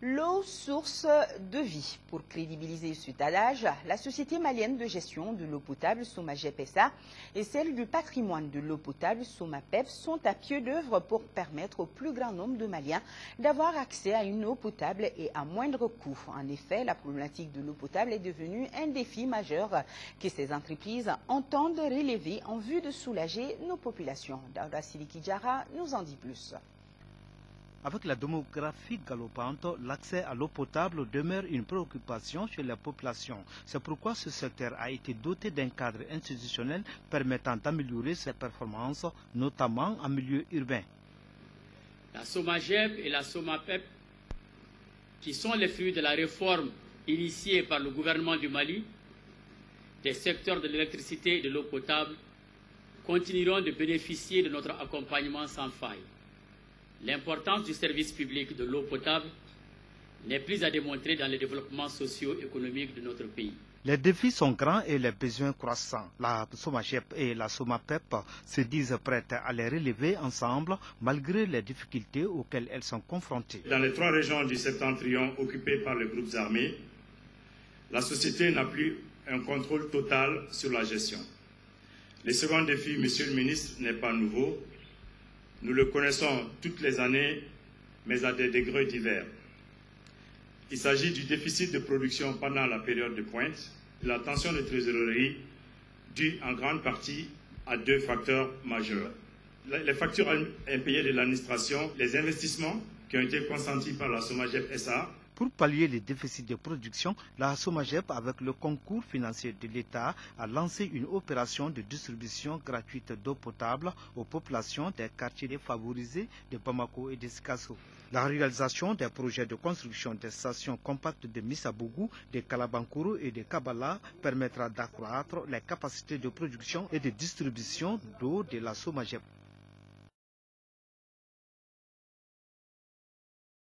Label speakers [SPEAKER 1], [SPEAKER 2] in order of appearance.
[SPEAKER 1] L'eau, source de vie. Pour crédibiliser cet adage, la Société malienne de gestion de l'eau potable, SOMAGEP SA, et celle du patrimoine de l'eau potable, SOMAPEP, sont à pied d'œuvre pour permettre au plus grand nombre de Maliens d'avoir accès à une eau potable et à moindre coût. En effet, la problématique de l'eau potable est devenue un défi majeur que ces entreprises entendent relever en vue de soulager nos populations. Daouda Sidiki Diarra nous en dit plus.
[SPEAKER 2] Avec la démographie galopante, l'accès à l'eau potable demeure une préoccupation chez la population. C'est pourquoi ce secteur a été doté d'un cadre institutionnel permettant d'améliorer ses performances, notamment en milieu urbain.
[SPEAKER 3] La SOMAGEP et la SOMAPEP, qui sont les fruits de la réforme initiée par le gouvernement du Mali, des secteurs de l'électricité et de l'eau potable, continueront de bénéficier de notre accompagnement sans faille. L'importance du service public de l'eau potable n'est plus à démontrer dans le développement socio-économique de notre pays.
[SPEAKER 2] Les défis sont grands et les besoins croissants. La SOMAGEP et la SOMAPEP se disent prêtes à les relever ensemble malgré les difficultés auxquelles elles sont confrontées.
[SPEAKER 4] Dans les 3 régions du septentrion occupées par les groupes armés, la société n'a plus un contrôle total sur la gestion. Le second défi, Monsieur le ministre, n'est pas nouveau. Nous le connaissons toutes les années, mais à des degrés divers. Il s'agit du déficit de production pendant la période de pointe, de la tension de trésorerie, due en grande partie à 2 facteurs majeurs. Les factures impayées de l'administration, les investissements qui ont été consentis par la SOMAGEP SA.
[SPEAKER 2] Pour pallier les déficits de production, la SOMAGEP, avec le concours financier de l'État, a lancé une opération de distribution gratuite d'eau potable aux populations des quartiers défavorisés de Bamako et de Sikasso. La réalisation des projets de construction des stations compactes de Missabougou, de Kalabankuru et de Kabala permettra d'accroître les capacités de production et de distribution d'eau de la SOMAGEP.